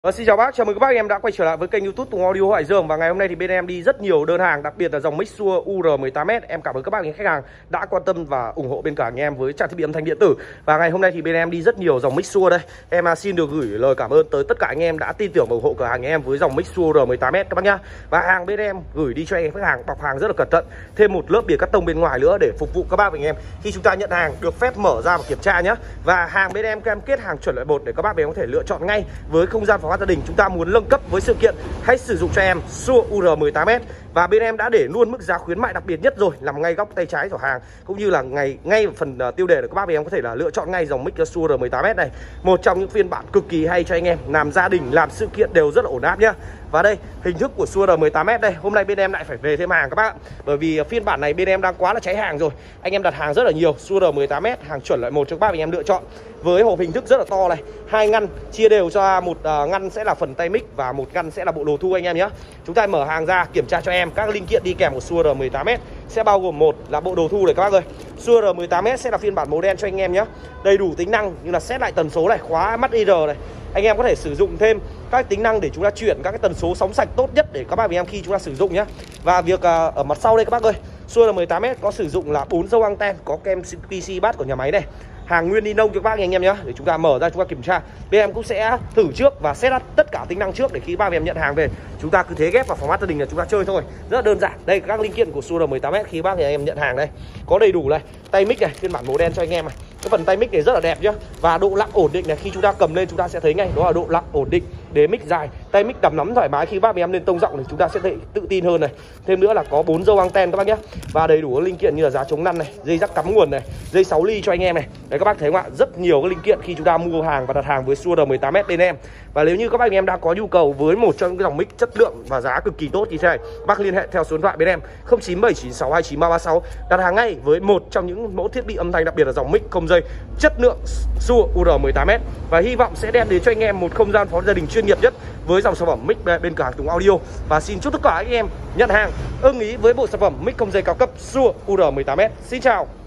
Xin chào bác, chào mừng các bác em đã quay trở lại với kênh YouTube Tùng Audio Hải Dương. Và ngày hôm nay thì bên em đi rất nhiều đơn hàng, đặc biệt là dòng Mixua UR18S. Em cảm ơn các bác khách hàng đã quan tâm và ủng hộ bên cả anh em với trang thiết bị âm thanh điện tử. Và ngày hôm nay thì bên em đi rất nhiều dòng Mixua đây. Em xin được gửi lời cảm ơn tới tất cả anh em đã tin tưởng và ủng hộ cửa hàng em với dòng Mixua UR18S các bác nhá. Và hàng bên em gửi đi cho anh em khách hàng bọc hàng rất là cẩn thận, thêm một lớp bìa cắt tông bên ngoài nữa để phục vụ các bác và anh em khi chúng ta nhận hàng được phép mở ra và kiểm tra nhá. Và hàng bên em cam kết hàng chuẩn loại 1 để các bác bên em có thể lựa chọn ngay với không gian phòng gia đình. Chúng ta muốn nâng cấp với sự kiện hãy sử dụng cho em Mixua UR18S. Và bên em đã để luôn mức giá khuyến mại đặc biệt nhất rồi, nằm ngay góc tay trái của hàng, cũng như là ngay phần tiêu đề để các bác bên em có thể là lựa chọn ngay dòng Mixua UR18S này. Một trong những phiên bản cực kỳ hay cho anh em làm gia đình, làm sự kiện đều rất là ổn áp nhá. Và đây hình thức của Mixua UR18S đây. Hôm nay bên em lại phải về thêm hàng các bác ạ. Bởi vì phiên bản này bên em đang quá là cháy hàng rồi. Anh em đặt hàng rất là nhiều. Mixua UR18S hàng chuẩn loại 1 cho các bác anh em lựa chọn. Với hộp hình thức rất là to này, 2 ngăn chia đều cho một ngăn sẽ là phần tay mic và một ngăn sẽ là bộ đồ thu anh em nhé. Chúng ta mở hàng ra kiểm tra cho em các linh kiện đi kèm của Mixua UR18S sẽ bao gồm một là bộ đồ thu này các bác ơi. Mixua UR18S sẽ là phiên bản màu đen cho anh em nhé. Đầy đủ tính năng như là set lại tần số này, khóa mắt IR này. Anh em có thể sử dụng thêm các tính năng để chúng ta chuyển các cái tần số sóng sạch tốt nhất để các bác anh em khi chúng ta sử dụng nhé. Và việc ở mặt sau đây các bác ơi, Mixua UR18S có sử dụng là 4 dâu anten, có kem PC bass của nhà máy này. Hàng nguyên ni lông cho các bác anh em nhé. Để chúng ta mở ra chúng ta kiểm tra. Bên em cũng sẽ thử trước và set up tất cả tính năng trước để khi bác em nhận hàng về chúng ta cứ thế ghép vào format gia đình là chúng ta chơi thôi. Rất là đơn giản. Đây các linh kiện của Mixua UR18S khi bác em nhận hàng đây. Có đầy đủ này, tay mic này, phiên bản màu đen cho anh em này. Cái phần tay mic này rất là đẹp nhá. Và độ lặng ổn định này, khi chúng ta cầm lên chúng ta sẽ thấy ngay đó là độ lặng ổn định. Đế mic dài, tay mic đầm nắm thoải mái, khi bác em lên tông rộng thì chúng ta sẽ tự tin hơn này. Thêm nữa là có 4 dâu anten các bác nhé. Và đầy đủ các linh kiện như là giá chống lăn này, dây rắc cắm nguồn này, dây 6 ly cho anh em này. Đấy các bác thấy không ạ? Rất nhiều các linh kiện khi chúng ta mua hàng và đặt hàng với Mixua UR18S bên em. Và nếu như các bác anh em đang có nhu cầu với một trong những cái dòng mic chất lượng và giá cực kỳ tốt như thế này, bác liên hệ theo số điện thoại bên em 0979629336 đặt hàng ngay với một trong những mẫu thiết bị âm thanh, đặc biệt là dòng mic không dây chất lượng Mixua UR18S. Và hy vọng sẽ đem đến cho anh em một không gian phó gia đình chuyên nghiệp nhất với dòng sản phẩm mic bên cửa hàng Tùng Audio. Và xin chúc tất cả anh em nhận hàng ưng ý với bộ sản phẩm mic không dây cao cấp Mixua UR18S. Xin chào.